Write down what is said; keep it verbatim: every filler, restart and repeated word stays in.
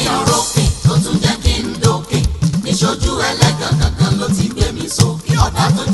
kéèyàn rókè tó tún jẹ́ kí n dókè níṣojú ẹlẹ́gàn kankan ló ti gbé mi sókè ọ̀tá tó